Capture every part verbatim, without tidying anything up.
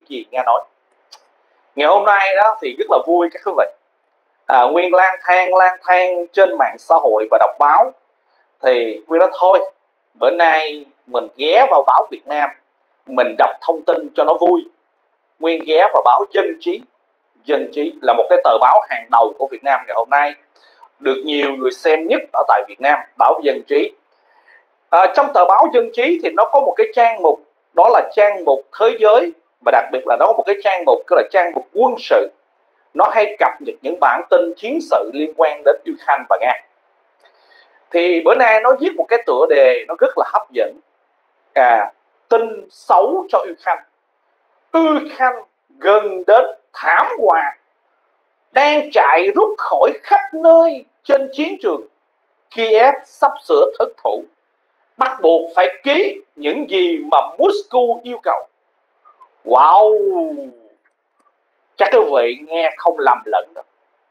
gì Nga nói. Ngày hôm nay đó thì rất là vui các quý vị. À, Nguyên lang thang lang thang trên mạng xã hội và đọc báo thì Nguyên nói thôi, bữa nay mình ghé vào báo Việt Nam, mình đọc thông tin cho nó vui. Nguyên ghé vào báo Dân Trí. Dân Trí là một cái tờ báo hàng đầu của Việt Nam ngày hôm nay, được nhiều người xem nhất ở tại Việt Nam, báo Dân Trí. À, trong tờ báo Dân Trí thì nó có một cái trang mục, đó là trang mục thế giới, và đặc biệt là nó có một cái trang mục, tức là trang mục quân sự. Nó hay cập nhật những bản tin chiến sự liên quan đến Ukraine và Nga. Thì bữa nay nó viết một cái tựa đề nó rất là hấp dẫn. À, tin xấu cho Ukraine. Ukraine gần đến thảm họa, đang chạy rút khỏi khắp nơi trên chiến trường. Kiev sắp sửa thất thủ, bắt buộc phải ký những gì mà Moscow yêu cầu. Wow, chắc quý vị nghe không lầm lẫn đâu.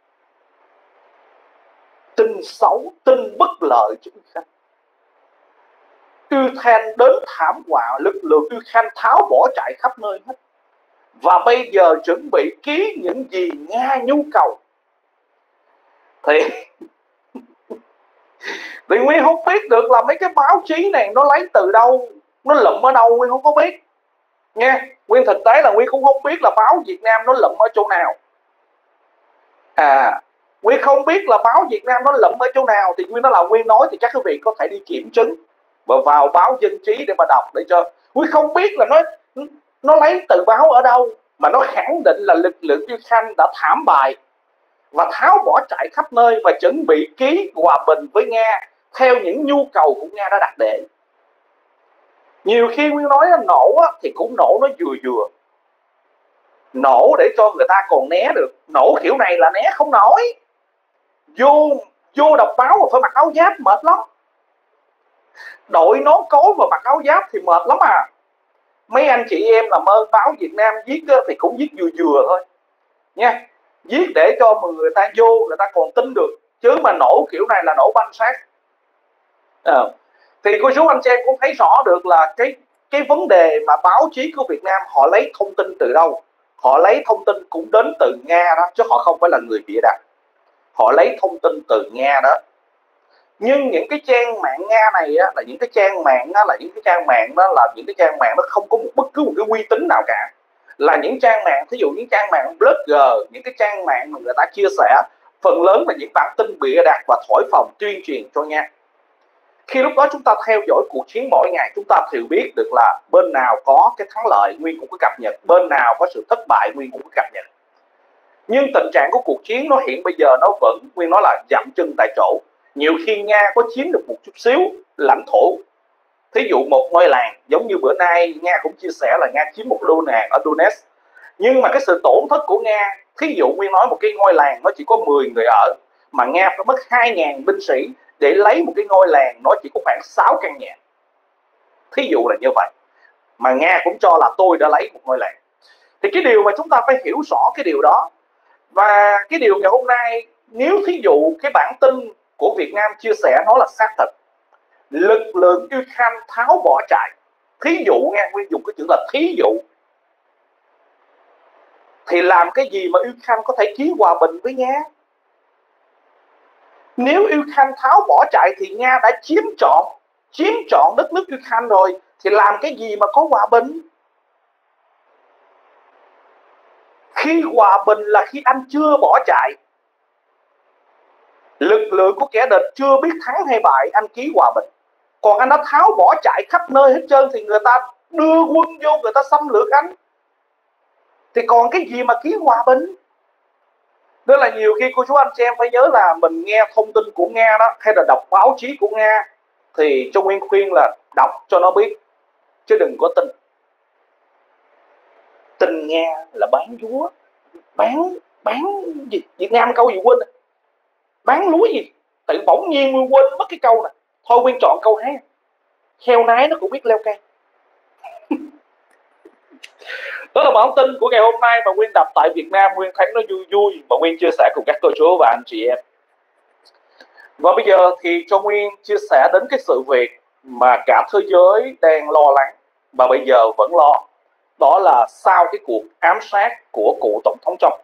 Tin xấu, tin bất lợi cho Ukraine. Ukraine đến thảm họa, lực lượng Ukraine tháo bỏ chạy khắp nơi hết, và bây giờ chuẩn bị ký những gì Nga nhu cầu. Thì thì Nguyên không biết được là mấy cái báo chí này nó lấy từ đâu, nó lụm ở đâu, Nguyên không có biết nha. Nguyên thực tế là Nguyên cũng không biết là báo Việt Nam nó lụm ở chỗ nào. À, Nguyên không biết là báo Việt Nam nó lụm ở chỗ nào. Thì Nguyên nói là Nguyên nói thì chắc quý vị có thể đi kiểm chứng và vào báo Dân Trí để mà đọc, để cho Nguyên không biết là nó nó lấy từ báo ở đâu, mà nó khẳng định là lực lượng Ukraine đã thảm bại và tháo bỏ chạy khắp nơi và chuẩn bị ký hòa bình với Nga theo những nhu cầu của Nga đã đặt để. Nhiều khi Nguyên nói là nổ á, thì cũng nổ nó vừa vừa, nổ để cho người ta còn né được. Nổ kiểu này là né không nổi. Vô vô đọc báo mà phải mặc áo giáp mệt lắm. Đội nón cối và mặc áo giáp thì mệt lắm à. Mấy anh chị em làm ơn báo Việt Nam viết thì cũng viết vừa vừa thôi nha, viết để cho người ta vô, người ta còn tin được. Chứ mà nổ kiểu này là nổ banh xác. À, thì cô chú anh chị em cũng thấy rõ được là cái cái vấn đề mà báo chí của Việt Nam họ lấy thông tin từ đâu. Họ lấy thông tin cũng đến từ Nga đó, chứ họ không phải là người bịa đặt. Họ lấy thông tin từ Nga đó. Nhưng những cái trang mạng Nga này á, là những cái trang mạng á, là những cái trang mạng đó là những cái trang mạng nó không có một bất cứ một cái uy tín nào cả. Là những trang mạng, thí dụ những trang mạng blogger, những cái trang mạng mà người ta chia sẻ, phần lớn là những bản tin bịa đặt và thổi phồng tuyên truyền cho Nga. Khi lúc đó chúng ta theo dõi cuộc chiến mỗi ngày, chúng ta thì biết được là bên nào có cái thắng lợi Nguyên cũng có cập nhật, bên nào có sự thất bại Nguyên cũng có cập nhật. Nhưng tình trạng của cuộc chiến nó hiện bây giờ nó vẫn, Nguyên nói là dậm chân tại chỗ. Nhiều khi Nga có chiếm được một chút xíu lãnh thổ, thí dụ một ngôi làng, giống như bữa nay Nga cũng chia sẻ là Nga chiếm một đô làng ở Donetsk. Nhưng mà cái sự tổn thất của Nga, thí dụ Nguyên nói một cái ngôi làng nó chỉ có mười người ở, mà Nga phải mất hai nghìn binh sĩ để lấy một cái ngôi làng nó chỉ có khoảng sáu căn nhà. Thí dụ là như vậy, mà Nga cũng cho là tôi đã lấy một ngôi làng. Thì cái điều mà chúng ta phải hiểu rõ cái điều đó. Và cái điều ngày hôm nay, nếu thí dụ cái bản tin của Việt Nam chia sẻ nó là xác thực, lực lượng Ukraine tháo bỏ chạy, thí dụ nghe, Nguyên dùng cái chữ là thí dụ, thì làm cái gì mà Ukraine có thể ký hòa bình với Nga? Nếu Ukraine tháo bỏ chạy thì Nga đã chiếm trọn chiếm trọn đất nước Ukraine rồi, thì làm cái gì mà có hòa bình? Khi hòa bình là khi anh chưa bỏ chạy, lực lượng của kẻ địch chưa biết thắng hay bại, anh ký hòa bình. Còn anh đã tháo bỏ chạy khắp nơi hết trơn thì người ta đưa quân vô, người ta xâm lược anh, thì còn cái gì mà ký hòa bình? Nên là nhiều khi cô chú anh chị em phải nhớ là mình nghe thông tin của Nga đó, hay là đọc báo chí của Nga, thì cho Nguyên khuyên là đọc cho nó biết, chứ đừng có tin. Tin Nga là bán lúa, bán bán gì? Việt Nam câu gì quên, bán lúa gì? Tự bỗng nhiên Nguyên quên mất cái câu này. Thôi Nguyên chọn câu hát, heo nái nó cũng biết leo cây. Đó là bản tin của ngày hôm nay mà Nguyên đọc tại Việt Nam. Nguyên thấy nó vui vui và Nguyên chia sẻ cùng các cô chú và anh chị em. Và bây giờ thì cho Nguyên chia sẻ đến cái sự việc mà cả thế giới đang lo lắng và bây giờ vẫn lo. đó là sau cái cuộc ám sát của cựu tổng thống Trump.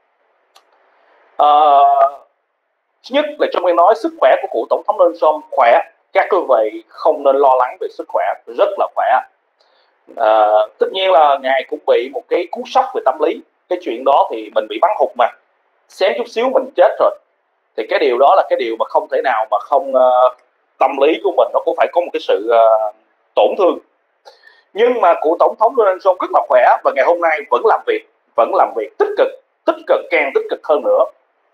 Uh, Thứ nhất là trong Nguyên nói sức khỏe của cựu tổng thống Donald Trump khỏe, các quý vị không nên lo lắng về sức khỏe, rất là khỏe. À, tất nhiên là ngài cũng bị một cái cú sốc về tâm lý, cái chuyện đó thì mình bị bắn hụt mà, xém chút xíu mình chết rồi, thì cái điều đó là cái điều mà không thể nào mà không uh, tâm lý của mình nó cũng phải có một cái sự uh, tổn thương. Nhưng mà cựu tổng thống Donald Trump rất là khỏe và ngày hôm nay vẫn làm việc, vẫn làm việc tích cực, tích cực càng tích cực hơn nữa.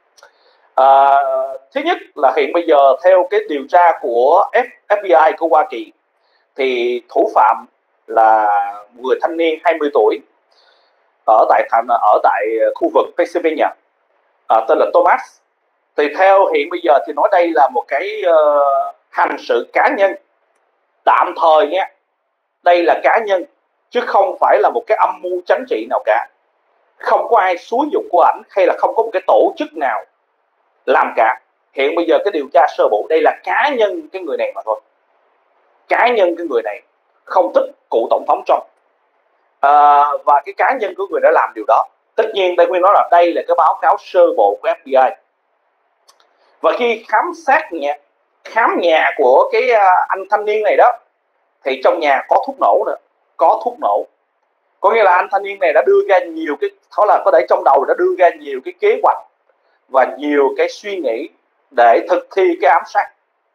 À, thứ nhất là hiện bây giờ theo cái điều tra của F B I của Hoa Kỳ thì thủ phạm là người thanh niên hai mươi tuổi ở tại thành ở tại khu vực Pennsylvania, à, tên là Thomas. Thì theo hiện bây giờ thì nói đây là một cái uh, hành sự cá nhân tạm thời nha, đây là cá nhân chứ không phải là một cái âm mưu chính trị nào cả, không có ai xúi dục của ảnh hay là không có một cái tổ chức nào làm cả. Hiện bây giờ cái điều tra sơ bộ đây là cá nhân cái người này mà thôi, cá nhân cái người này không thích cựu tổng thống Trump, à, và cái cá nhân của người đã làm điều đó. Tất nhiên đây Nguyên nói là đây là cái báo cáo sơ bộ của F B I, và khi khám sát nhà khám nhà của cái anh thanh niên này đó thì trong nhà có thuốc nổ nữa, có thuốc nổ, có nghĩa là anh thanh niên này đã đưa ra nhiều cái, đó là có thể trong đầu đã đưa ra nhiều cái kế hoạch và nhiều cái suy nghĩ để thực thi cái ám sát,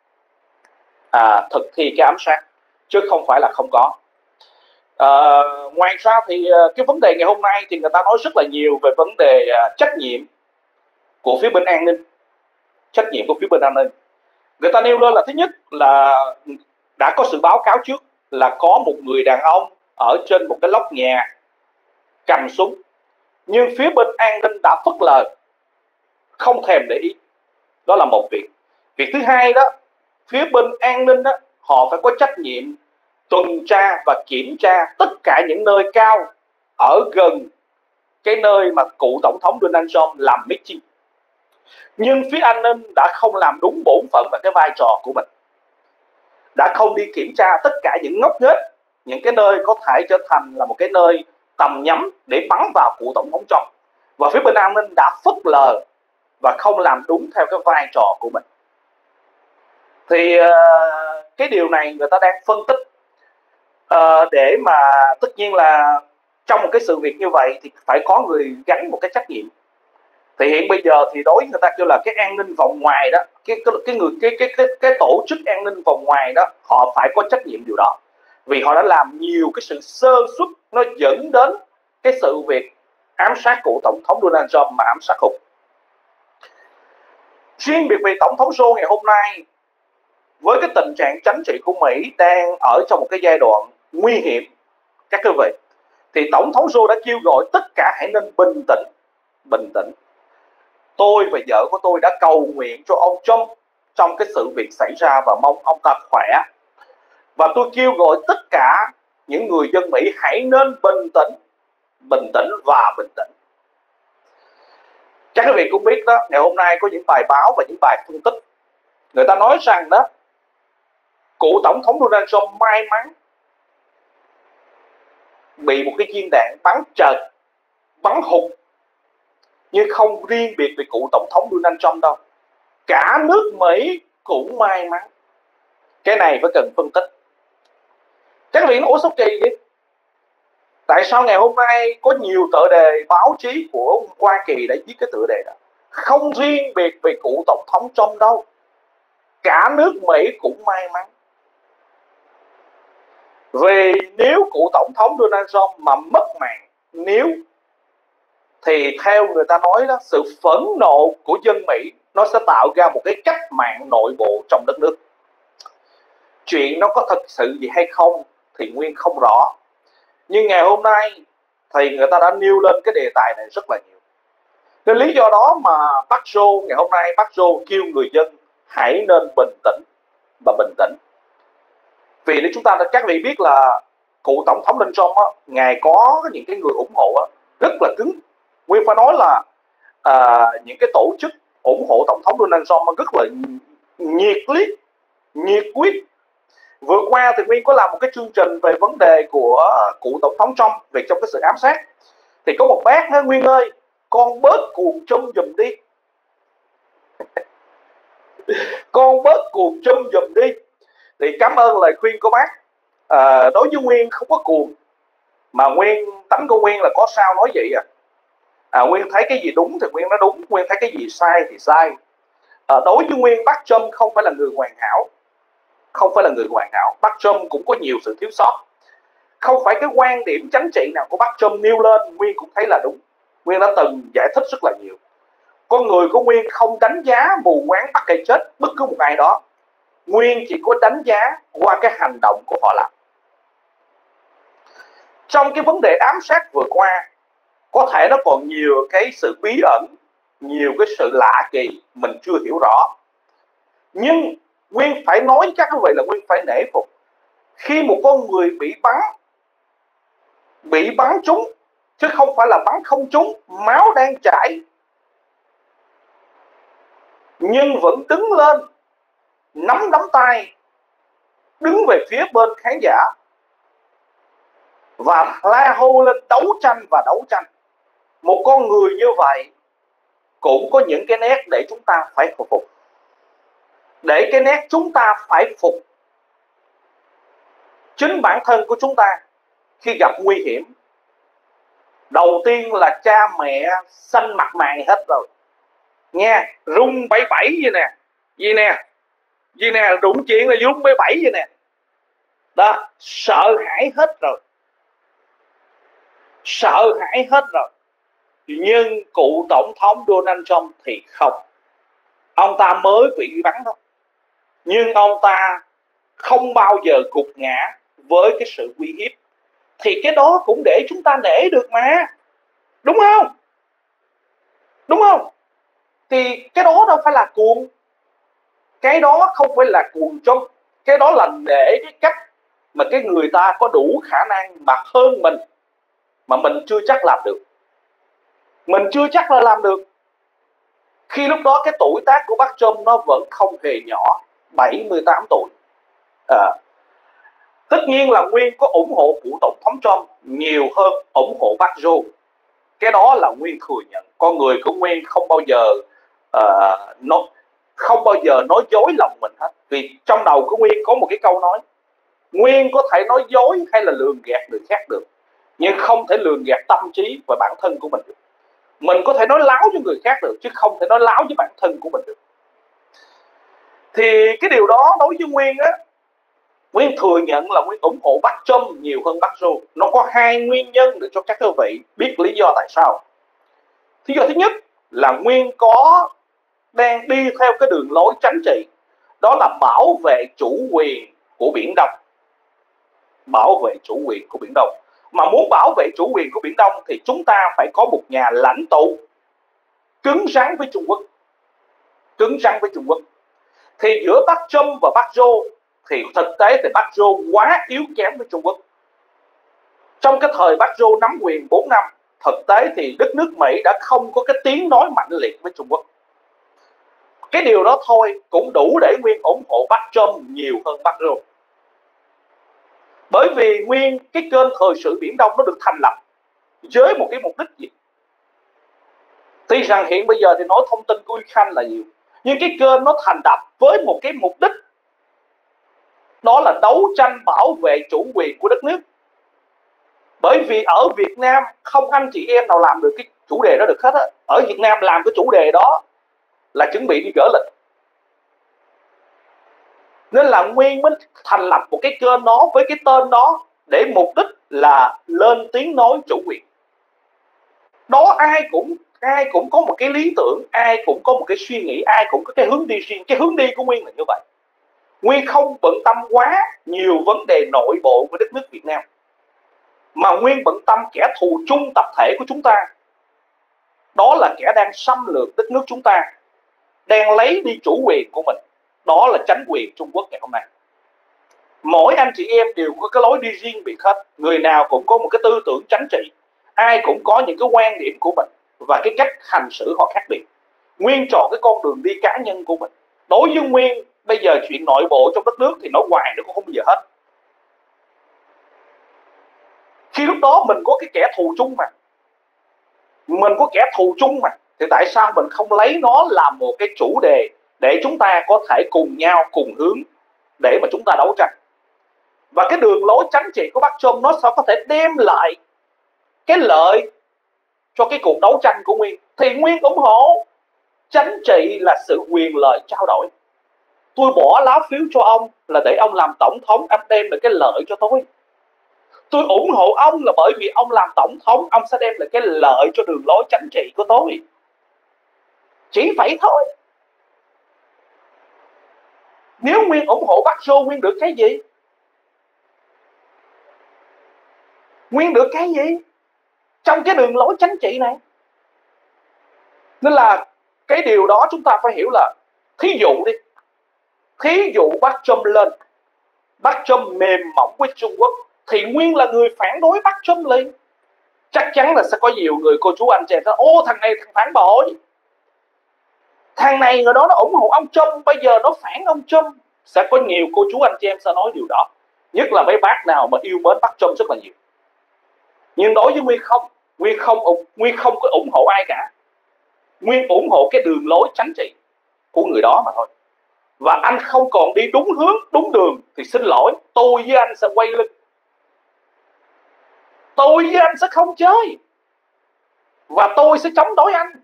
à, thực thi cái ám sát chứ không phải là không có. À, ngoài ra thì cái vấn đề ngày hôm nay thì người ta nói rất là nhiều về vấn đề uh, trách nhiệm của phía bên an ninh, trách nhiệm của phía bên an ninh. Người ta nêu lên là thứ nhất là đã có sự báo cáo trước là có một người đàn ông ở trên một cái lóc nhà cầm súng, nhưng phía bên an ninh đã phớt lờ, không thèm để ý. Đó là một việc. Việc thứ hai đó, phía bên an ninh đó, họ phải có trách nhiệm tuần tra và kiểm tra tất cả những nơi cao ở gần cái nơi mà cựu tổng thống Donald Trump làm meeting. Nhưng phía an ninh đã không làm đúng bổn phận và cái vai trò của mình, đã không đi kiểm tra tất cả những ngóc ngách, những cái nơi có thể trở thành là một cái nơi tầm nhắm để bắn vào cựu tổng thống Trump, và phía bên an ninh đã phớt lờ và không làm đúng theo cái vai trò của mình. Thì uh, cái điều này người ta đang phân tích uh, để mà tất nhiên là trong một cái sự việc như vậy thì phải có người gánh một cái trách nhiệm. Thì hiện bây giờ thì đối với người ta kêu là cái an ninh vòng ngoài đó, cái cái cái người cái cái cái cái tổ chức an ninh vòng ngoài đó, họ phải có trách nhiệm điều đó, vì họ đã làm nhiều cái sự sơ suất nó dẫn đến cái sự việc ám sát của tổng thống Donald Trump mà ám sát hụt. Riêng biệt về tổng thống Joe ngày hôm nay, với cái tình trạng chính trị của Mỹ đang ở trong một cái giai đoạn nguy hiểm các quý vị, thì tổng thống Joe đã kêu gọi tất cả hãy nên bình tĩnh, bình tĩnh. Tôi và vợ của tôi đã cầu nguyện cho ông Trump trong cái sự việc xảy ra và mong ông ta khỏe. Và tôi kêu gọi tất cả những người dân Mỹ hãy nên bình tĩnh, bình tĩnh và bình tĩnh. Chắc quý vị cũng biết đó, ngày hôm nay có những bài báo và những bài phân tích, người ta nói rằng đó, cựu tổng thống Donald Trump may mắn bị một cái viên đạn bắn trệt, bắn hụt, nhưng không riêng biệt về cựu tổng thống Donald Trump đâu, cả nước Mỹ cũng may mắn. Cái này phải cần phân tích. Chắc vì nó ủa sao kỳ vậy? Tại sao ngày hôm nay có nhiều tựa đề báo chí của Hoa Kỳ đã viết cái tựa đề đó? Không riêng biệt về cựu tổng thống Trump đâu, cả nước Mỹ cũng may mắn. Vì nếu cựu tổng thống Donald Trump mà mất mạng, nếu thì theo người ta nói đó, sự phẫn nộ của dân Mỹ nó sẽ tạo ra một cái cách mạng nội bộ trong đất nước. Chuyện nó có thật sự gì hay không thì Nguyên không rõ, nhưng ngày hôm nay thì người ta đã nêu lên cái đề tài này rất là nhiều. Nên lý do đó mà bác Joe ngày hôm nay bác Joe kêu người dân hãy nên bình tĩnh và bình tĩnh. Vì nếu chúng ta các vị biết là cựu tổng thống Donald Trump á, ngài có những cái người ủng hộ á, rất là cứng. Nguyên phải nói là à, những cái tổ chức ủng hộ tổng thống Donald Trump rất là nhiệt liệt, nhiệt quyết. Vừa qua thì Nguyên có làm một cái chương trình về vấn đề của cụ tổng thống Trump về trong cái sự ám sát. Thì có một bác nói: Nguyên ơi, con bớt cuồng Trump giùm đi, con bớt cuồng Trump giùm đi. Thì cảm ơn lời khuyên của bác. À, đối với Nguyên không có cuồng, mà Nguyên tánh của Nguyên là có sao nói vậy à. à Nguyên thấy cái gì đúng thì Nguyên nói đúng, Nguyên thấy cái gì sai thì sai. À, đối với Nguyên, bác Trump không phải là người hoàn hảo, không phải là người hoàn hảo. Bác Trump cũng có nhiều sự thiếu sót. Không phải cái quan điểm chính trị nào của bác Trump nêu lên Nguyên cũng thấy là đúng. Nguyên đã từng giải thích rất là nhiều. Con người của Nguyên không đánh giá mù quáng bắt cây chết bất cứ một ai đó. Nguyên chỉ có đánh giá qua cái hành động của họ làm. Trong cái vấn đề ám sát vừa qua, có thể nó còn nhiều cái sự bí ẩn, nhiều cái sự lạ kỳ mình chưa hiểu rõ. Nhưng Nguyên phải nói với các quý vị là Nguyên phải nể phục. Khi một con người bị bắn, bị bắn trúng, chứ không phải là bắn không trúng, máu đang chảy, nhưng vẫn đứng lên, nắm nắm tay, đứng về phía bên khán giả và la hô lên đấu tranh và đấu tranh. Một con người như vậy cũng có những cái nét để chúng ta phải phục phục. Để cái nét chúng ta phải phục chính bản thân của chúng ta khi gặp nguy hiểm. Đầu tiên là cha mẹ xanh mặt mày hết rồi nghe, rung bảy bảy vậy nè, gì nè, gì nè, đụng chuyện là rung bảy bảy vậy nè. Đó, sợ hãi hết rồi, sợ hãi hết rồi. Nhưng cụ tổng thống Donald Trump thì không. Ông ta mới bị bắn thôi, nhưng ông ta không bao giờ gục ngã với cái sự uy hiếp. Thì cái đó cũng để chúng ta nể được mà, đúng không? Đúng không? Thì cái đó đâu phải là cuồng, cái đó không phải là cuồng Trump, cái đó là nể cái cách mà cái người ta có đủ khả năng mà hơn mình, mà mình chưa chắc làm được. Mình chưa chắc là làm được. Khi lúc đó cái tuổi tác của bác Trump nó vẫn không hề nhỏ, bảy mươi tám tuổi. à, Tất nhiên là Nguyên có ủng hộ cụ tổng thống Trump nhiều hơn ủng hộ bác Joe. Cái đó là Nguyên thừa nhận. Con người của Nguyên không bao giờ uh, nó không bao giờ nói dối lòng mình hết. Vì trong đầu của Nguyên có một cái câu nói: Nguyên có thể nói dối hay là lường gạt người khác được, nhưng không thể lường gạt tâm trí và bản thân của mình được. Mình có thể nói láo với người khác được, chứ không thể nói láo với bản thân của mình được. Thì cái điều đó đối với Nguyên á, Nguyên thừa nhận là Nguyên ủng hộ bác Trump nhiều hơn bác Joe. Nó có hai nguyên nhân để cho các quý vị biết lý do tại sao. Lý do thứ nhất là Nguyên có đang đi theo cái đường lối chính trị, đó là bảo vệ chủ quyền của Biển Đông. Bảo vệ chủ quyền của Biển Đông. Mà muốn bảo vệ chủ quyền của Biển Đông thì chúng ta phải có một nhà lãnh tụ cứng rắn với Trung Quốc. Cứng rắn với Trung Quốc. Thì giữa bác Trump và bác Joe thì thực tế thì bác Joe quá yếu kém với Trung Quốc. Trong cái thời bác Joe nắm quyền bốn năm, thực tế thì đất nước Mỹ đã không có cái tiếng nói mạnh liệt với Trung Quốc. Cái điều đó thôi cũng đủ để Nguyên ủng hộ bác Trump nhiều hơn bác Joe. Bởi vì Nguyên cái kênh thời sự Biển Đông nó được thành lập với một cái mục đích gì? Tuy rằng hiện bây giờ thì nói thông tin của Uy Khanh là nhiều, nhưng cái kênh nó thành lập với một cái mục đích, đó là đấu tranh bảo vệ chủ quyền của đất nước. Bởi vì ở Việt Nam không anh chị em nào làm được cái chủ đề đó được hết á. Ở Việt Nam làm cái chủ đề đó là chuẩn bị đi gỡ lịch. Nên là Nguyên mới thành lập một cái kênh đó với cái tên đó, để mục đích là lên tiếng nói chủ quyền. Đó, ai cũng ai cũng có một cái lý tưởng, ai cũng có một cái suy nghĩ, ai cũng có cái hướng đi riêng. Cái hướng đi của Nguyên là như vậy. Nguyên không bận tâm quá nhiều vấn đề nội bộ của đất nước Việt Nam, mà Nguyên bận tâm kẻ thù chung tập thể của chúng ta, đó là kẻ đang xâm lược đất nước chúng ta, đang lấy đi chủ quyền của mình, đó là chính quyền Trung Quốc ngày hôm nay. Mỗi anh chị em đều có cái lối đi riêng biệt hết, người nào cũng có một cái tư tưởng chính trị, ai cũng có những cái quan điểm của mình và cái cách hành xử họ khác biệt. Nguyên chọn cái con đường đi cá nhân của mình. Đối với Nguyên, Bây giờ chuyện nội bộ trong đất nước thì nói hoài nó cũng không bao giờ hết. Khi lúc đó mình có cái kẻ thù chung mà, mình có kẻ thù chung mà, thì tại sao mình không lấy nó làm một cái chủ đề để chúng ta có thể cùng nhau cùng hướng để mà chúng ta đấu tranh. Và cái đường lối chính trị của Bắc Trump nó sao có thể đem lại cái lợi cho cái cuộc đấu tranh của Nguyên. Thì Nguyên ủng hộ chính trị là sự quyền lợi trao đổi. Tôi bỏ lá phiếu cho ông là để ông làm tổng thống, anh đem lại cái lợi cho tôi. Tôi ủng hộ ông là bởi vì ông làm tổng thống, ông sẽ đem lại cái lợi cho đường lối chính trị của tôi. Chỉ vậy thôi. Nếu Nguyên ủng hộ Bắc Joe, Nguyên được cái gì? Nguyên được cái gì trong cái đường lối chính trị này? Nên là cái điều đó chúng ta phải hiểu là, thí dụ đi, thí dụ Bắc Trump lên, Bắc Trump mềm mỏng với Trung Quốc, thì Nguyên là người phản đối Bắc Trump liền. Chắc chắn là sẽ có nhiều người cô chú anh chị em nói, ô thằng này thằng phản bội, thằng này người đó nó ủng hộ ông Trump, bây giờ nó phản ông Trump. Sẽ có nhiều cô chú anh chị em sẽ nói điều đó, nhất là mấy bác nào mà yêu mến Bắc Trump rất là nhiều. Nhưng đối với Nguyên không, Nguyên không Nguyên không có ủng hộ ai cả. Nguyên ủng hộ cái đường lối chính trị của người đó mà thôi. Và anh không còn đi đúng hướng, đúng đường thì xin lỗi, tôi với anh sẽ quay lưng. Tôi với anh sẽ không chơi, và tôi sẽ chống đối anh.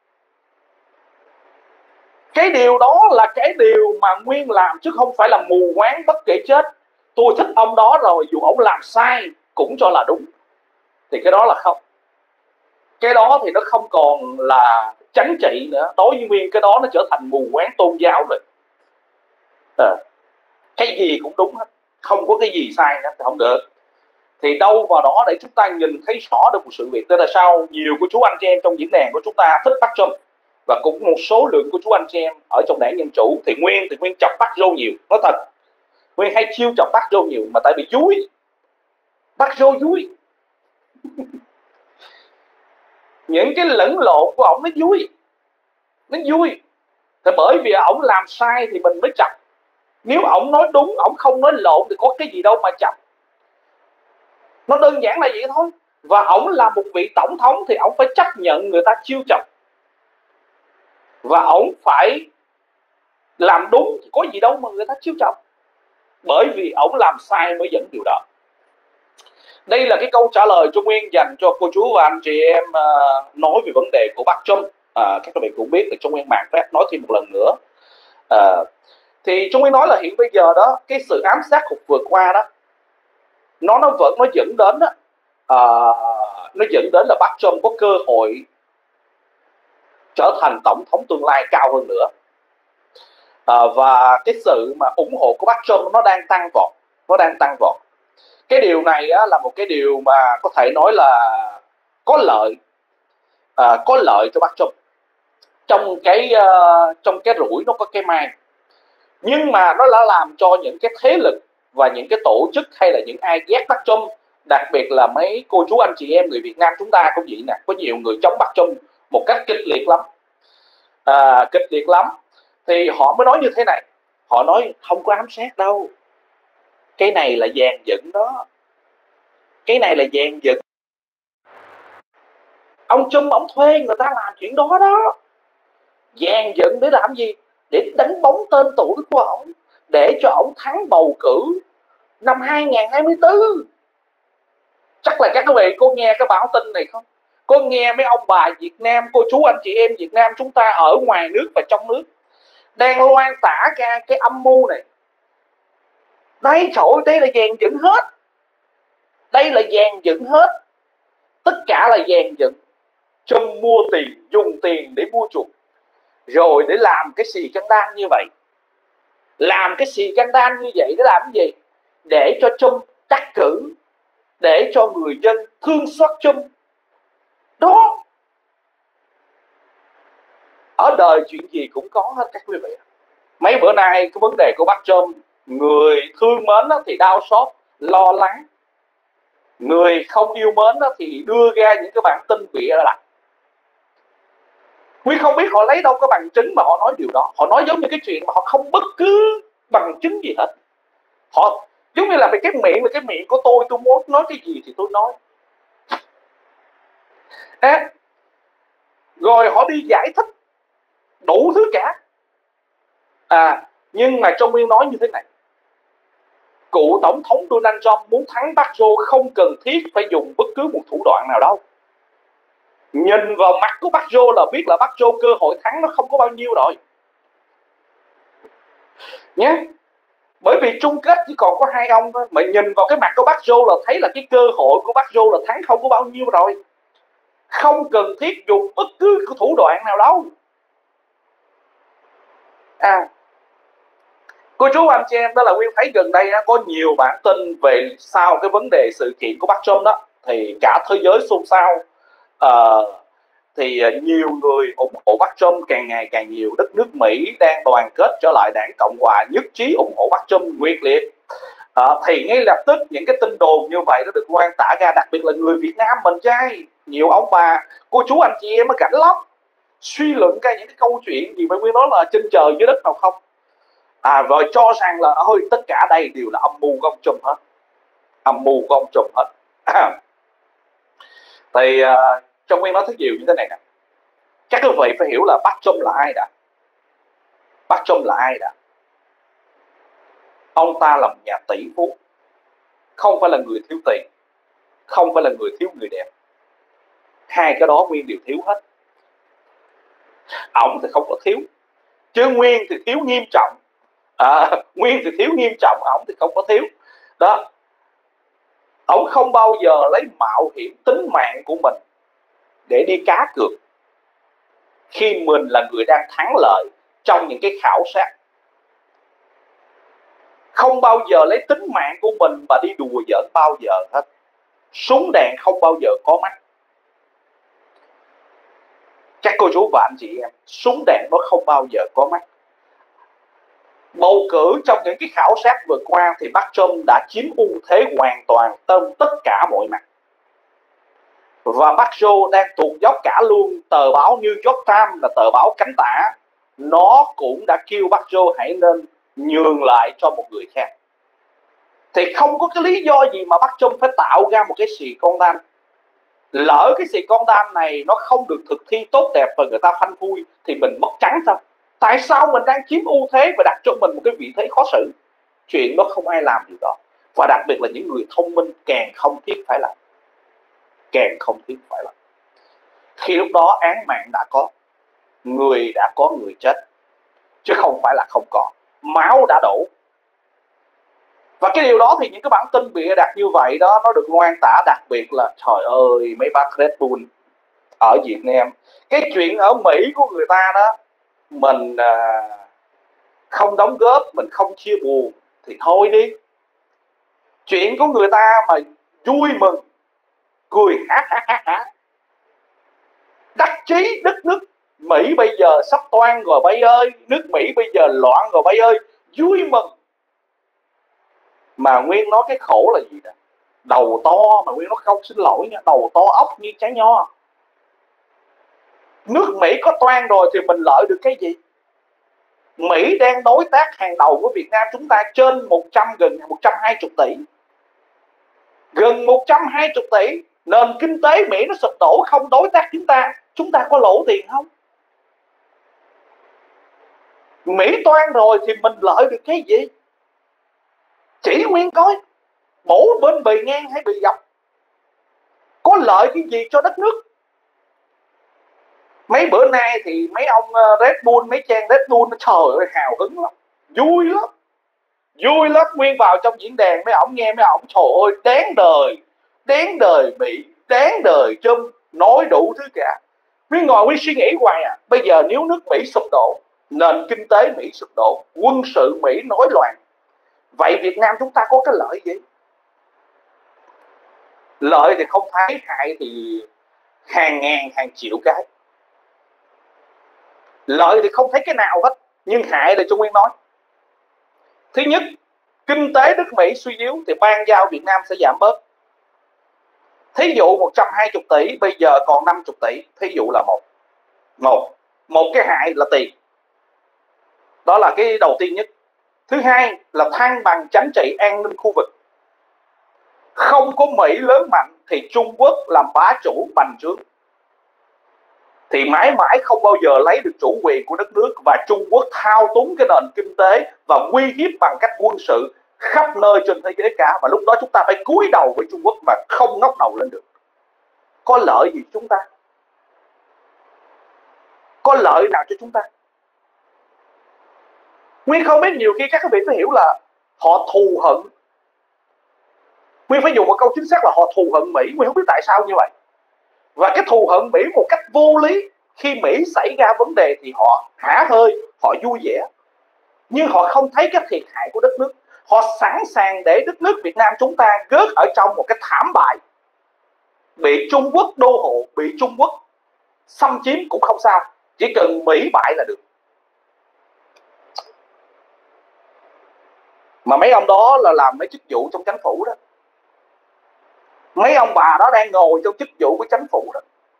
Cái điều đó là cái điều mà Nguyên làm, chứ không phải là mù quáng bất kể chết. Tôi thích ông đó rồi, dù ông làm sai cũng cho là đúng. Thì cái đó là không. Cái đó thì nó không còn là chính trị nữa. Đối với Nguyên cái đó nó trở thành mù quáng tôn giáo rồi. À, cái gì cũng đúng hết, không có cái gì sai nữa thì không được. Thì đâu vào đó để chúng ta nhìn thấy rõ được một sự việc. Tức là sao nhiều của chú anh chị em trong diễn đàn của chúng ta thích Bắc Trump, và cũng một số lượng của chú anh chị em ở trong đảng Dân Chủ. Thì Nguyên thì Nguyên chọc Bắc Joe nhiều. Nói thật, Nguyên hay chiêu chọc Bắc Joe nhiều, mà tại vì vui. Bắc Joe vui. Những cái lẫn lộn của ổng nó vui. Nó vui. Thì bởi vì ổng làm sai thì mình mới chọc. Nếu ổng nói đúng, ổng không nói lộn thì có cái gì đâu mà chọc. Nó đơn giản là vậy thôi. Và ổng là một vị tổng thống thì ổng phải chấp nhận người ta chiêu chọc, và ổng phải làm đúng thì có gì đâu mà người ta chiêu chọc. Bởi vì ổng làm sai mới dẫn điều đó. Đây là cái câu trả lời cho Nguyên dành cho cô chú và anh chị em uh, nói về vấn đề của Bắc Trump. À, các bạn cũng biết là trong Nguyên mạng phép nói thêm một lần nữa. À, thì Trung Nguyên nói là hiện bây giờ đó, cái sự ám sát cuộc vừa qua đó, nó nó vẫn nó dẫn đến đó, à, nó dẫn đến là Bắc Trump có cơ hội trở thành tổng thống tương lai cao hơn nữa. À, và cái sự mà ủng hộ của Bắc Trump nó đang tăng vọt, nó đang tăng vọt. Cái điều này á, là một cái điều mà có thể nói là có lợi, à, có lợi cho Bắc Trump. Trong cái uh, trong cái rủi nó có cái may, nhưng mà nó đã làm cho những cái thế lực và những cái tổ chức hay là những ai ghét Bắc Trump, đặc biệt là mấy cô chú anh chị em người Việt Nam chúng ta cũng vậy nè, có nhiều người chống Bắc Trump một cách kịch liệt lắm, à, kịch liệt lắm. Thì họ mới nói như thế này, họ nói không có ám sát đâu, cái này là dàn dựng đó, cái này là dàn dựng. Ông Trump ông thuê người ta làm chuyện đó đó, dàn dựng để làm gì? Để đánh bóng tên tuổi của ông, để cho ông thắng bầu cử năm hai không hai tư. Chắc là các quý vị có nghe cái báo tin này không? Có nghe mấy ông bà Việt Nam, cô chú anh chị em Việt Nam chúng ta ở ngoài nước và trong nước đang loan tả ra cái âm mưu này. Đây trời ơi, đây là dàn dựng hết. Đây là dàn dựng hết. Tất cả là dàn dựng. Trump mua tiền, dùng tiền để mua chuộc, rồi để làm cái xì căng đan như vậy. Làm cái xì căng đan như vậy để làm cái gì? Để cho Trump đắc cử, để cho người dân thương xót Trump. Đó. Ở đời chuyện gì cũng có hết các quý vị. Mấy bữa nay cái vấn đề của bác Trump, người thương mến thì đau xót, lo lắng. Người không yêu mến thì đưa ra những cái bản tin bịa đặt. Nguyên không biết họ lấy đâu có bằng chứng mà họ nói điều đó. Họ nói giống như cái chuyện mà họ không bất cứ bằng chứng gì hết. Họ giống như là cái miệng là cái miệng của tôi, tôi muốn nói cái gì thì tôi nói. À, rồi họ đi giải thích đủ thứ cả. À, nhưng mà trong Nguyên nói như thế này: cựu tổng thống Donald Trump muốn thắng Bắc Joe không cần thiết phải dùng bất cứ một thủ đoạn nào đâu. Nhìn vào mắt của Bắc Joe là biết là Bắc Joe cơ hội thắng nó không có bao nhiêu rồi nhé. Bởi vì chung kết chỉ còn có hai ông thôi, mà nhìn vào cái mặt của Bắc Joe là thấy là cái cơ hội của Bắc Joe là thắng không có bao nhiêu rồi. Không cần thiết dùng bất cứ thủ đoạn nào đâu. À, cô chú anh chị em, đó là Nguyên thấy gần đây có nhiều bản tin về sau cái vấn đề sự kiện của Bắc Trump đó, thì cả thế giới xôn xao. Uh, thì nhiều người ủng hộ Bắc Trump càng ngày càng nhiều. Đất nước Mỹ đang đoàn kết trở lại, đảng Cộng hòa nhất trí ủng hộ Bắc Trump quyết liệt. À, thì ngay lập tức những cái tin đồn như vậy nó được loan tả ra, đặc biệt là người Việt Nam mình trai, nhiều ông bà, cô chú anh chị em mới cảnh lắm suy luận ra những cái câu chuyện gì mà Nguyên nói là trên trời dưới đất nào không. À, rồi cho rằng là ôi tất cả đây đều là âm mưu của ông Trump hết, âm mưu của ông Trump hết. À, thì uh, trong Nguyên nói thứ nhiều như thế này nè, chắc quý vị phải hiểu là Bắc Trump là ai đã. Bắc Trump là ai đã? Ông ta là một nhà tỷ phú, không phải là người thiếu tiền, không phải là người thiếu người đẹp. Hai cái đó Nguyên đều thiếu hết. Ông thì không có thiếu, chứ Nguyên thì thiếu nghiêm trọng. À, Nguyên thì thiếu nghiêm trọng, ông thì không có thiếu. Đó, ông không bao giờ lấy mạo hiểm tính mạng của mình để đi cá cược khi mình là người đang thắng lợi trong những cái khảo sát. Không bao giờ lấy tính mạng của mình và đi đùa giỡn bao giờ hết. Súng đạn không bao giờ có mắt. Các cô chú và anh chị em, súng đạn nó không bao giờ có mắt. Bầu cử trong những cái khảo sát vừa qua thì Bắc Trump đã chiếm ưu thế hoàn toàn trên tất cả mọi mặt. Và Bắc Joe đang tuột dốc cả luôn. Tờ báo New York Times là tờ báo cánh tả, nó cũng đã kêu Bắc Joe hãy nên nhường lại cho một người khác. Thì không có cái lý do gì mà Bắc Trump phải tạo ra một cái xì con đan. Lỡ cái xì con đan này nó không được thực thi tốt đẹp và người ta phanh phui thì mình mất trắng sao? Tại sao mình đang chiếm ưu thế và đặt cho mình một cái vị thế khó xử? Chuyện đó không ai làm điều đó. Và đặc biệt là những người thông minh càng không thiết phải làm. Càng không thiết phải làm. Khi lúc đó án mạng đã có, người đã có người chết, chứ không phải là không có. Máu đã đổ. Và cái điều đó thì những cái bản tin bịa đặt như vậy đó, nó được loan tả, đặc biệt là trời ơi mấy bác Red Bull ở Việt Nam. Cái chuyện ở Mỹ của người ta đó, mình à, không đóng góp, mình không chia buồn thì thôi đi. Chuyện của người ta mà vui mừng, cười hát hát hát hát. Đắc chí đất nước Mỹ bây giờ sắp toan rồi bay ơi, nước Mỹ bây giờ loạn rồi bay ơi, vui mừng. Mà Nguyên nói cái khổ là gì nè, đầu to mà Nguyên nói không, xin lỗi nha, đầu to ốc như trái nho. Nước Mỹ có toan rồi thì mình lợi được cái gì? Mỹ đang đối tác hàng đầu của Việt Nam chúng ta trên một trăm, gần một trăm hai mươi tỷ. Gần một trăm hai mươi tỷ. Nền kinh tế Mỹ nó sụp đổ, không đối tác chúng ta, chúng ta có lỗ tiền không? Mỹ toan rồi thì mình lợi được cái gì? Chỉ Nguyên coi, bổ bên bề ngang hay bề dọc, có lợi cái gì cho đất nước? Mấy bữa nay thì mấy ông Red Bull, mấy trang Red Bull nó trời ơi hào hứng lắm, vui lắm, vui lắm. Nguyên vào trong diễn đàn mấy ổng nghe mấy ổng trời ơi đáng đời, đáng đời Mỹ, đáng đời Trump, nói đủ thứ cả. Nguyên ngồi Nguyên suy nghĩ hoài à, bây giờ nếu nước Mỹ sụp đổ, nền kinh tế Mỹ sụp đổ, quân sự Mỹ nổi loạn, vậy Việt Nam chúng ta có cái lợi gì? Lợi thì không thấy, hại thì hàng ngàn hàng triệu cái. Lợi thì không thấy cái nào hết, nhưng hại là Trung Nguyên nói. Thứ nhất, kinh tế nước Mỹ suy yếu thì ban giao Việt Nam sẽ giảm bớt. Thí dụ một trăm hai mươi tỷ bây giờ còn năm mươi tỷ, thí dụ là một. Một, Một cái hại là tiền, đó là cái đầu tiên nhất. Thứ hai là thăng bằng chính trị an ninh khu vực. Không có Mỹ lớn mạnh thì Trung Quốc làm bá chủ bành trướng, thì mãi mãi không bao giờ lấy được chủ quyền của đất nước, và Trung Quốc thao túng cái nền kinh tế và uy hiếp bằng cách quân sự khắp nơi trên thế giới cả. Và lúc đó chúng ta phải cúi đầu với Trung Quốc và không ngóc đầu lên được. Có lợi gì chúng ta? Có lợi nào cho chúng ta? Nguyên không biết, nhiều khi các vị phải hiểu là họ thù hận. Nguyên phải dùng một câu chính xác là họ thù hận Mỹ. Nguyên không biết tại sao như vậy. Và cái thù hận Mỹ một cách vô lý. Khi Mỹ xảy ra vấn đề thì họ hả hơi, họ vui vẻ, nhưng họ không thấy cái thiệt hại của đất nước. Họ sẵn sàng để đất nước Việt Nam chúng ta rớt ở trong một cái thảm bại, bị Trung Quốc đô hộ, bị Trung Quốc xâm chiếm cũng không sao, chỉ cần Mỹ bại là được. Mà mấy ông đó là làm mấy chức vụ trong chính phủ đó. Mấy ông bà đó đang ngồi trong chức vụ của chính phủ đó.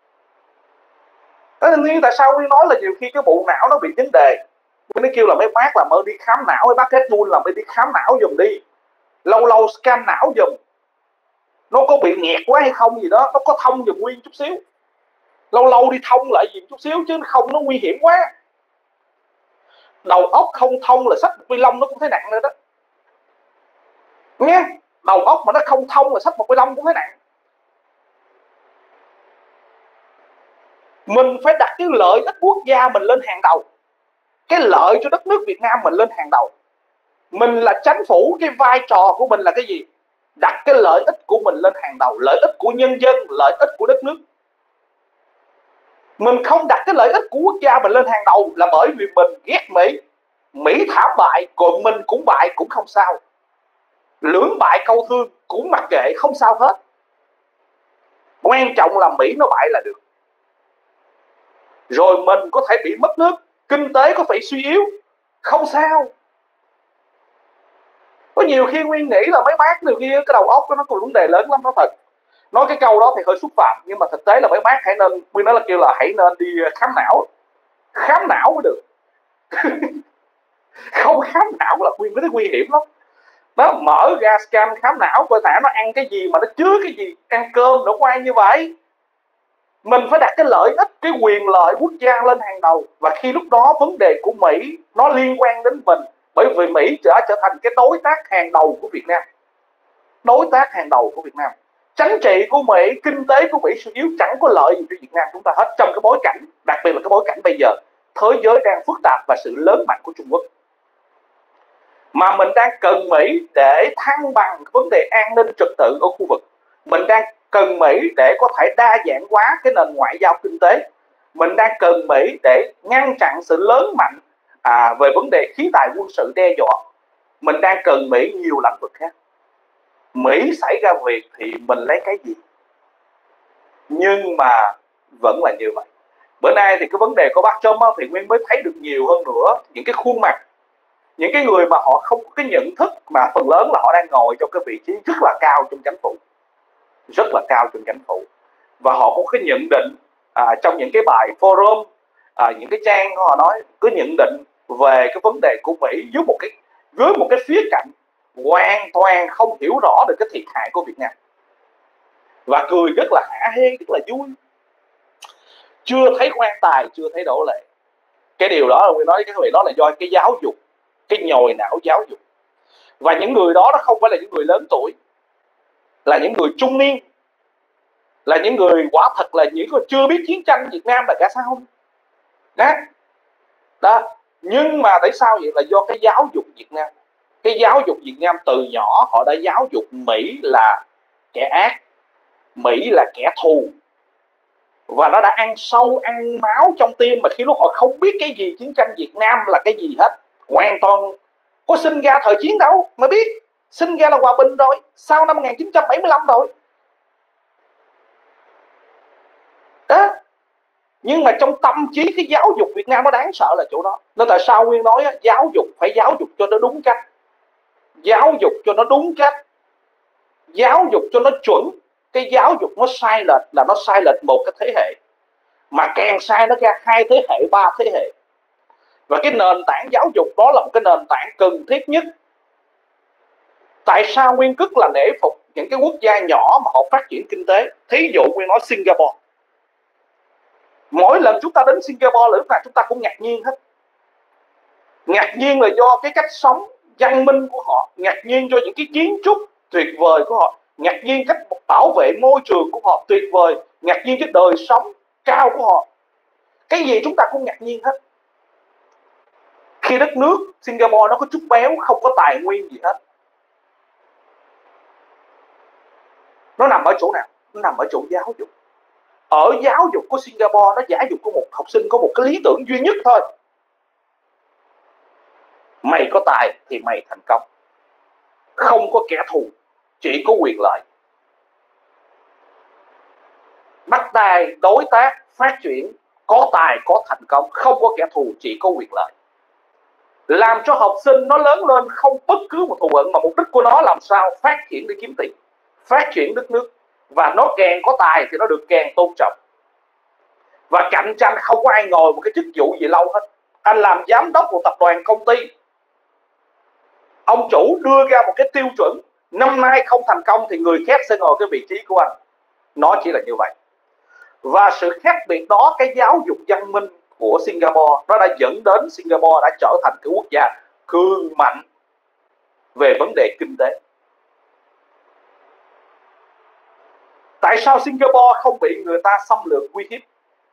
Thế nên tại sao Nguyên nói là nhiều khi cái bộ não nó bị vấn đề. Nguyên nó kêu là mấy bác là mới đi khám não, mấy bác hết luôn là mới đi khám não giùm đi. Lâu lâu scan não giùm. Nó có bị nghẹt quá hay không gì đó, nó có thông giùm Nguyên chút xíu. Lâu lâu đi thông lại gì chút xíu, chứ không nó nguy hiểm quá. Đầu óc không thông là xách một bi lông nó cũng thấy nặng nữa đó. Nghe, đầu óc mà nó không thông là xách một bi lông cũng thấy nặng. Mình phải đặt cái lợi ích quốc gia mình lên hàng đầu, cái lợi cho đất nước Việt Nam mình lên hàng đầu. Mình là chính phủ, cái vai trò của mình là cái gì? Đặt cái lợi ích của mình lên hàng đầu, lợi ích của nhân dân, lợi ích của đất nước. Mình không đặt cái lợi ích của quốc gia mình lên hàng đầu là bởi vì mình ghét Mỹ. Mỹ thảm bại, còn mình cũng bại cũng không sao. Lưỡng bại câu thương cũng mặc kệ, không sao hết. Quan trọng là Mỹ nó bại là được. Rồi mình có thể bị mất nước, kinh tế có thể suy yếu, không sao. Có nhiều khi Nguyên nghĩ là mấy bác nhiều khi cái đầu óc nó còn vấn đề lớn lắm, nó thật. Nói cái câu đó thì hơi xúc phạm, nhưng mà thực tế là mấy bác hãy nên, Nguyên nói là kêu là hãy nên đi khám não. Khám não mới được. Không khám não là Nguyên thấy nguy hiểm lắm. Nó mở ra scan khám não coi thả nó ăn cái gì mà nó chứa cái gì, ăn cơm nữa qua như vậy. Mình phải đặt cái lợi ích, cái quyền lợi quốc gia lên hàng đầu. Và khi lúc đó vấn đề của Mỹ nó liên quan đến mình, bởi vì Mỹ đã trở thành cái đối tác hàng đầu của Việt Nam. Đối tác hàng đầu của Việt Nam. Chính trị của Mỹ, kinh tế của Mỹ suy yếu chẳng có lợi gì cho Việt Nam chúng ta hết, trong cái bối cảnh, đặc biệt là cái bối cảnh bây giờ thế giới đang phức tạp và sự lớn mạnh của Trung Quốc. Mà mình đang cần Mỹ để thăng bằng vấn đề an ninh trật tự ở khu vực. Mình đang cần Mỹ để có thể đa dạng hóa cái nền ngoại giao kinh tế. Mình đang cần Mỹ để ngăn chặn sự lớn mạnh à, về vấn đề khí tài quân sự đe dọa. Mình đang cần Mỹ nhiều lĩnh vực khác. Mỹ xảy ra việc thì mình lấy cái gì? Nhưng mà vẫn là như vậy. Bữa nay thì cái vấn đề của bác Trump thì Nguyên mới thấy được nhiều hơn nữa. Những cái khuôn mặt, những cái người mà họ không có cái nhận thức, mà phần lớn là họ đang ngồi trong cái vị trí rất là cao trong chính phủ. Rất là cao trong chính phủ. Và họ có cái nhận định à, trong những cái bài forum, à, những cái trang họ nói cứ nhận định về cái vấn đề của Mỹ dưới một cái dưới một cái khía cạnh hoàn toàn không hiểu rõ được cái thiệt hại của Việt Nam, và cười rất là hả hê, rất là vui. Chưa thấy quan tài, chưa thấy đổ lệ. Cái điều đó là tôi nói với các vị, đó là do cái giáo dục, cái nhồi não giáo dục. Và những người đó nó không phải là những người lớn tuổi, là những người trung niên, là những người quả thật là những người chưa biết chiến tranh Việt Nam là cả sao đó. Đó. Nhưng mà tại sao vậy? Là do cái giáo dục Việt Nam. Cái giáo dục Việt Nam từ nhỏ họ đã giáo dục Mỹ là kẻ ác, Mỹ là kẻ thù, và nó đã ăn sâu, ăn máu trong tim. Mà khi lúc họ không biết cái gì chiến tranh Việt Nam là cái gì hết, hoàn toàn có sinh ra thời chiến đâu mà biết. Sinh ra là hòa bình rồi, sau năm một nghìn chín trăm bảy mươi lăm rồi đó. Nhưng mà trong tâm trí cái giáo dục Việt Nam nó đáng sợ là chỗ đó. Nên tại sao Nguyên nói giáo dục phải giáo dục cho nó đúng cách, giáo dục cho nó đúng cách, giáo dục cho nó chuẩn. Cái giáo dục nó sai lệch là nó sai lệch một cái thế hệ. mà càng sai nó ra hai thế hệ, ba thế hệ. Và cái nền tảng giáo dục đó là một cái nền tảng cần thiết nhất. Tại sao Nguyên rất là nể phục những cái quốc gia nhỏ mà họ phát triển kinh tế? Thí dụ Nguyên nói Singapore. Mỗi lần chúng ta đến Singapore là lúc nào chúng ta cũng ngạc nhiên hết. Ngạc nhiên là do cái cách sống văn minh của họ, ngạc nhiên do những cái kiến trúc tuyệt vời của họ, ngạc nhiên cách bảo vệ môi trường của họ tuyệt vời, ngạc nhiên cái đời sống cao của họ. Cái gì chúng ta cũng ngạc nhiên hết. Khi đất nước Singapore nó có chút béo, không có tài nguyên gì hết. Nó nằm ở chỗ nào? Nó nằm ở chỗ giáo dục. Ở giáo dục của Singapore, nó giáo dục của một học sinh có một cái lý tưởng duy nhất thôi: mày có tài thì mày thành công, không có kẻ thù, chỉ có quyền lợi. Bắt tay, đối tác, phát triển, có tài, có thành công, không có kẻ thù, chỉ có quyền lợi. Làm cho học sinh nó lớn lên không bất cứ một thù hận, mà mục đích của nó làm sao phát triển để kiếm tiền, phát triển đất nước. Và nó càng có tài thì nó được càng tôn trọng. Và cạnh tranh, không có ai ngồi một cái chức vụ gì lâu hết. Anh làm giám đốc của tập đoàn công ty, ông chủ đưa ra một cái tiêu chuẩn: năm nay không thành công thì người khác sẽ ngồi cái vị trí của anh. Nó chỉ là như vậy. Và sự khác biệt đó, cái giáo dục văn minh của Singapore, nó đã dẫn đến Singapore đã trở thành cái quốc gia cường mạnh về vấn đề kinh tế. Tại sao Singapore không bị người ta xâm lược uy hiếp?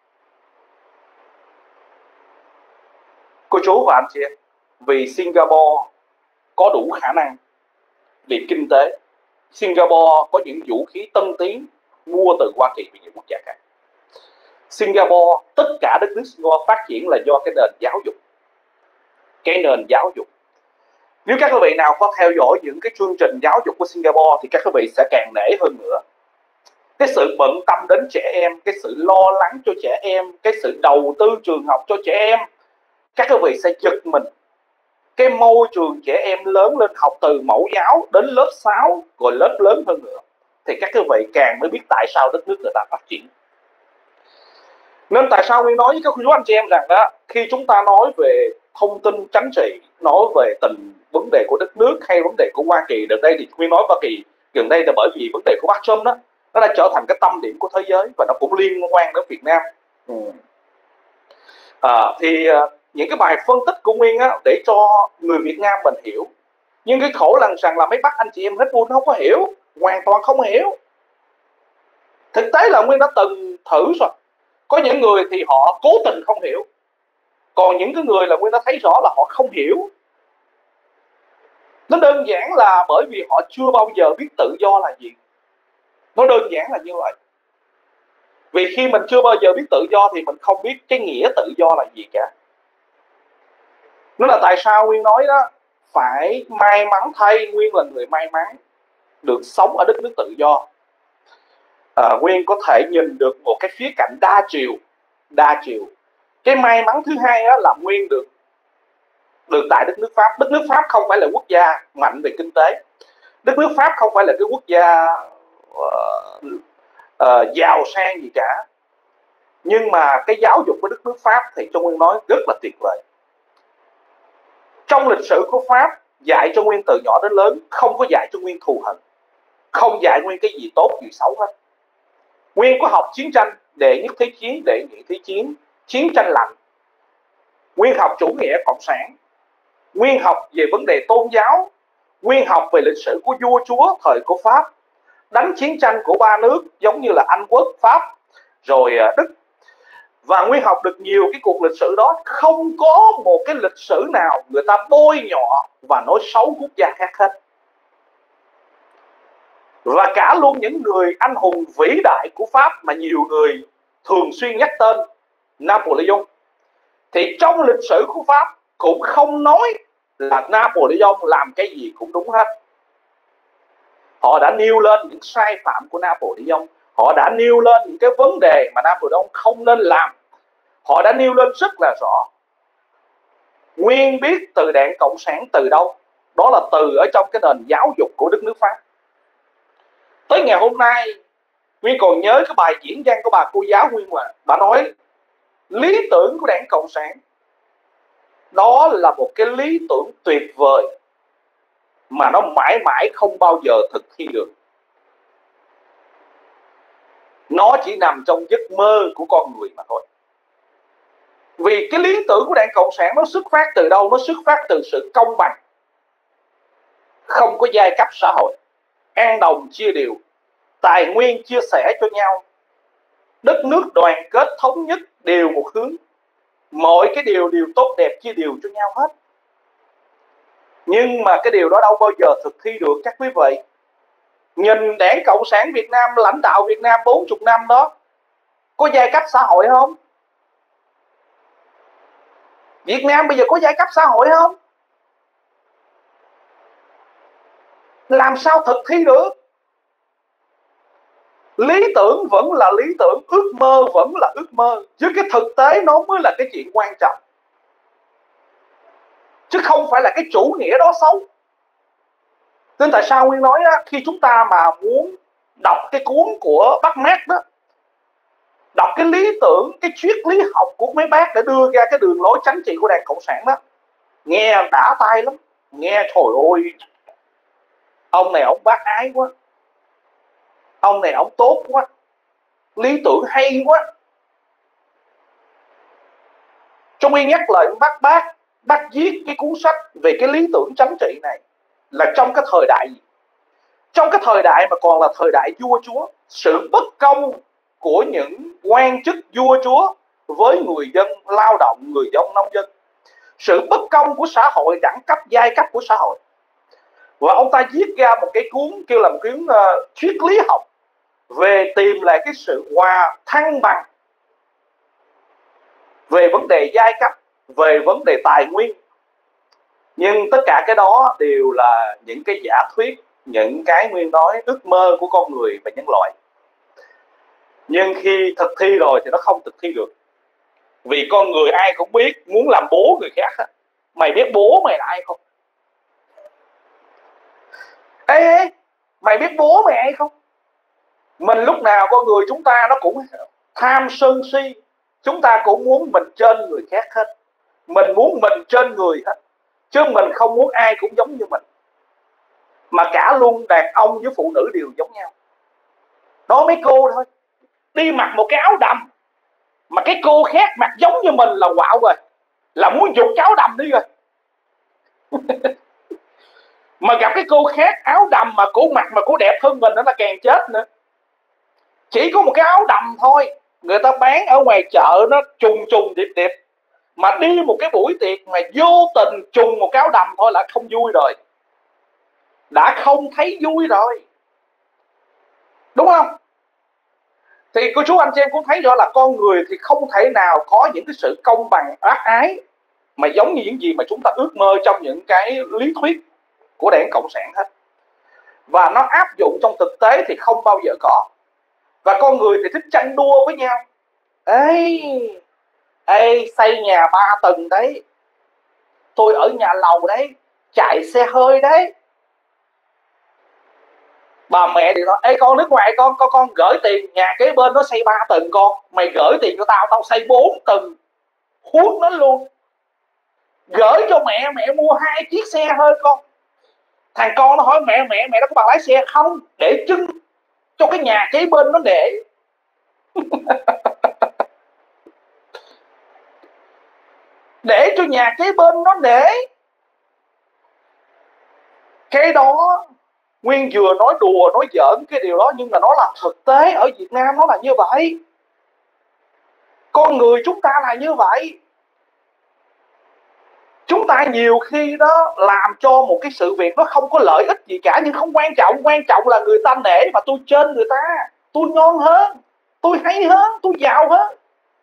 Cô chú và anh chị em, vì Singapore có đủ khả năng về kinh tế. Singapore có những vũ khí tân tiến mua từ Hoa Kỳ và những quốc gia khác. Singapore, tất cả đất nước Singapore phát triển là do cái nền giáo dục. Cái nền giáo dục. Nếu các quý vị nào có theo dõi những cái chương trình giáo dục của Singapore thì các quý vị sẽ càng nể hơn nữa. Cái sự bận tâm đến trẻ em, cái sự lo lắng cho trẻ em, cái sự đầu tư trường học cho trẻ em, các quý vị sẽ giật mình. Cái môi trường trẻ em lớn lên học từ mẫu giáo đến lớp sáu, rồi lớp lớn hơn nữa, thì các quý vị càng mới biết tại sao đất nước người ta phát triển. Nên tại sao Nguyên nói với các chú anh chị em rằng đó, khi chúng ta nói về thông tin chính trị, nói về tình vấn đề của đất nước hay vấn đề của Hoa Kỳ, đợt đây thì Nguyên nói Hoa Kỳ gần đây là bởi vì vấn đề của Bắc Trump đó, nó đã trở thành cái tâm điểm của thế giới và nó cũng liên quan đến Việt Nam. Ừ. À, thì những cái bài phân tích của Nguyên á, để cho người Việt Nam mình hiểu. Nhưng cái khổ lần rằng là mấy bác anh chị em hết buôn không có hiểu, hoàn toàn không hiểu. Thực tế là Nguyên đã từng thử rồi. Có những người thì họ cố tình không hiểu, còn những cái người là Nguyên đã thấy rõ là họ không hiểu. Nó đơn giản là bởi vì họ chưa bao giờ biết tự do là gì. Nó đơn giản là như vậy. Vì khi mình chưa bao giờ biết tự do thì mình không biết cái nghĩa tự do là gì cả. Nó là tại sao Nguyên nói đó, phải may mắn thay, Nguyên là người may mắn được sống ở đất nước tự do. À, Nguyên có thể nhìn được một cái khía cạnh đa chiều. Đa chiều. Cái may mắn thứ hai đó là Nguyên được được tại đất nước Pháp. Đất nước Pháp không phải là quốc gia mạnh về kinh tế. Đất nước Pháp không phải là cái quốc gia uh, uh, giàu sang gì cả. Nhưng mà cái giáo dục của đất nước Pháp thì cho Nguyên nói rất là tuyệt vời. Trong lịch sử của Pháp dạy cho Nguyên từ nhỏ đến lớn, không có dạy cho Nguyên thù hận, không dạy Nguyên cái gì tốt gì xấu hết. Nguyên có học chiến tranh, đệ nhất thế chiến, đệ nhị thế chiến, chiến tranh lạnh. Nguyên học chủ nghĩa cộng sản. Nguyên học về vấn đề tôn giáo. Nguyên học về lịch sử của vua chúa thời của Pháp, đánh chiến tranh của ba nước giống như là Anh quốc, Pháp, rồi Đức. Và Nguyên học được nhiều cái cuộc lịch sử đó. Không có một cái lịch sử nào người ta bôi nhọ và nói xấu quốc gia khác hết. Và cả luôn những người anh hùng vĩ đại của Pháp mà nhiều người thường xuyên nhắc tên, Napoleon, thì trong lịch sử của Pháp cũng không nói là Napoleon làm cái gì cũng đúng hết. Họ đã nêu lên những sai phạm của Napoleon. Họ đã nêu lên những cái vấn đề mà Napoleon không nên làm. Họ đã nêu lên rất là rõ. Nguyên biết từ đảng Cộng sản từ đâu? Đó là từ ở trong cái nền giáo dục của đất nước Pháp. Tới ngày hôm nay, Nguyên còn nhớ cái bài diễn văn của bà cô giáo Nguyên mà bà nói Lý tưởng của Đảng Cộng sản đó là một cái lý tưởng tuyệt vời mà nó mãi mãi không bao giờ thực thi được. Nó chỉ nằm trong giấc mơ của con người mà thôi. Vì cái lý tưởng của Đảng Cộng sản nó xuất phát từ đâu? Nó xuất phát từ sự công bằng, không có giai cấp xã hội, an đồng chia đều, tài nguyên chia sẻ cho nhau, đất nước đoàn kết thống nhất đều một hướng, mọi cái điều điều tốt đẹp chia đều cho nhau hết. Nhưng mà cái điều đó đâu bao giờ thực thi được các quý vị. Nhìn Đảng Cộng sản Việt Nam lãnh đạo Việt Nam bốn mươi năm đó, có giai cấp xã hội không? Việt Nam bây giờ có giai cấp xã hội không? Làm sao thực thi được? Lý tưởng vẫn là lý tưởng, ước mơ vẫn là ước mơ, chứ cái thực tế nó mới là cái chuyện quan trọng, chứ không phải là cái chủ nghĩa đó xấu. Nên tại sao Nguyên nói á, khi chúng ta mà muốn đọc cái cuốn của bác Marx đó, đọc cái lý tưởng, cái triết lý học của mấy bác để đưa ra cái đường lối chính trị của Đảng Cộng sản đó, nghe đã tai lắm. Nghe trời ơi, ông này ông bác ái quá, ông này ông tốt quá, lý tưởng hay quá. Trong Nguyên nhắc lời bác bác bác viết cái cuốn sách về cái lý tưởng chính trị này là trong cái thời đại gì? Trong cái thời đại mà còn là thời đại vua chúa, sự bất công của những quan chức vua chúa với người dân lao động, người dân nông dân, sự bất công của xã hội, đẳng cấp giai cấp của xã hội. Và ông ta viết ra một cái cuốn kêu là một cuốn uh, triết lý học về tìm lại cái sự hòa thăng bằng về vấn đề giai cấp, về vấn đề tài nguyên. Nhưng tất cả cái đó đều là những cái giả thuyết, những cái Nguyên nói ước mơ của con người và nhân loại. Nhưng khi thực thi rồi thì nó không thực thi được. Vì con người ai cũng biết muốn làm bố người khác. Mày biết bố mày là ai không? Ê, ê mày biết bố mày ai không? Mình lúc nào con người chúng ta nó cũng tham sân si. Chúng ta cũng muốn mình trên người khác hết. Mình muốn mình trên người hết, chứ mình không muốn ai cũng giống như mình. Mà cả luôn đàn ông với phụ nữ đều giống nhau. Đó mấy cô thôi, đi mặc một cái áo đầm mà cái cô khác mặc giống như mình là quạo rồi, là muốn giục cái áo đầm đi rồi. Mà gặp cái cô khác áo đầm mà cô mặc mà cô đẹp hơn mình đó là càng chết nữa. Chỉ có một cái áo đầm thôi, người ta bán ở ngoài chợ nó trùng trùng điệp điệp, mà đi một cái buổi tiệc mà vô tình trùng một cái áo đầm thôi là không vui rồi, đã không thấy vui rồi, đúng không? Thì cô chú anh chị em cũng thấy rõ là con người thì không thể nào có những cái sự công bằng ác ái mà giống như những gì mà chúng ta ước mơ trong những cái lý thuyết của Đảng Cộng sản hết. Và nó áp dụng trong thực tế thì không bao giờ có. Và con người thì thích tranh đua với nhau. Ê, ê xây nhà ba tầng đấy, tôi ở nhà lầu đấy, chạy xe hơi đấy. Bà mẹ thì nói, ê con nước ngoài con, con con gửi tiền, nhà kế bên nó xây ba tầng con, mày gửi tiền cho tao, tao xây bốn tầng, hút nó luôn. Gửi cho mẹ, mẹ mua hai chiếc xe hơi con. Thằng con nó hỏi mẹ, mẹ mẹ nó có bằng lái xe không, để trưng cho cái nhà kế bên nó để. Để cho nhà kế bên nó để. Cái đó Nguyên vừa nói đùa, nói giỡn cái điều đó, nhưng mà nó là thực tế ở Việt Nam, nó là như vậy. Con người chúng ta là như vậy. Chúng ta nhiều khi đó làm cho một cái sự việc nó không có lợi ích gì cả, nhưng không quan trọng. Quan trọng là người ta nể mà tôi trên người ta, tôi ngon hơn, tôi hay hơn, tôi giàu hơn.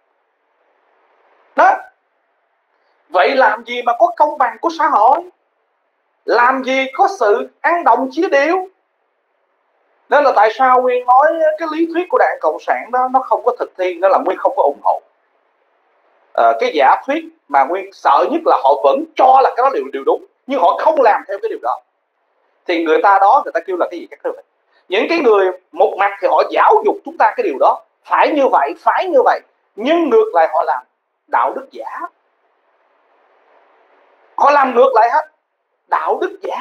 Đó. Vậy làm gì mà có công bằng của xã hội? Làm gì có sự ăn đồng chia đều? Nên là tại sao Nguyên nói cái lý thuyết của Đảng Cộng sản đó nó không có thực thi, nên là Nguyên không có ủng hộ. À, cái giả thuyết mà Nguyên sợ nhất là họ vẫn cho là cái đó điều, điều đúng, nhưng họ không làm theo cái điều đó. Thì người ta đó, người ta kêu là cái gì các thứ vậy. Những cái người một mặt thì họ giáo dục chúng ta cái điều đó, phải như vậy, phải như vậy, nhưng ngược lại họ làm. đạo đức giả. Họ làm ngược lại hết, đạo đức giả.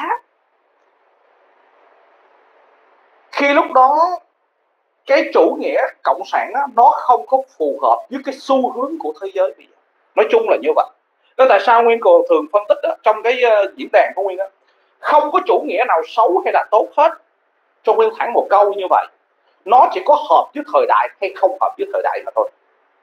Khi lúc đó cái chủ nghĩa cộng sản đó, nó không có phù hợp với cái xu hướng của thế giới bây giờ. Nói chung là như vậy. Đó tại sao Nguyên còn thường phân tích đó, trong cái uh, diễn đàn của Nguyên đó, không có chủ nghĩa nào xấu hay là tốt hết. Cho Nguyên thẳng một câu như vậy, nó chỉ có hợp với thời đại hay không hợp với thời đại mà thôi.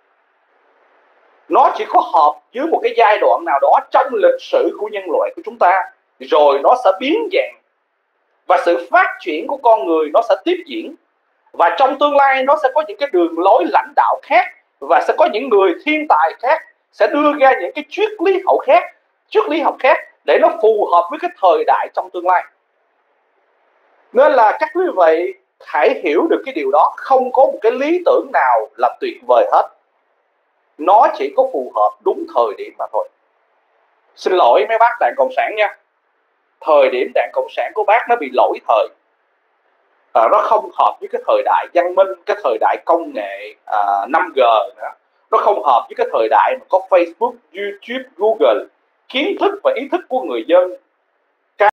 Nó chỉ có hợp với một cái giai đoạn nào đó trong lịch sử của nhân loại của chúng ta, rồi nó sẽ biến dạng và sự phát triển của con người nó sẽ tiếp diễn, và trong tương lai nó sẽ có những cái đường lối lãnh đạo khác, và sẽ có những người thiên tài khác sẽ đưa ra những cái triết lý học khác, triết lý học khác để nó phù hợp với cái thời đại trong tương lai. Nên là các quý vị hãy hiểu được cái điều đó, không có một cái lý tưởng nào là tuyệt vời hết, nó chỉ có phù hợp đúng thời điểm mà thôi. Xin lỗi mấy bác Đảng Cộng sản nha, thời điểm Đảng Cộng sản của bác nó bị lỗi thời, à, nó không hợp với cái thời đại văn minh, cái thời đại công nghệ à, năm G nữa. Nó không hợp với cái thời đại mà có Facebook, YouTube, Google. Kiến thức và ý thức của người dân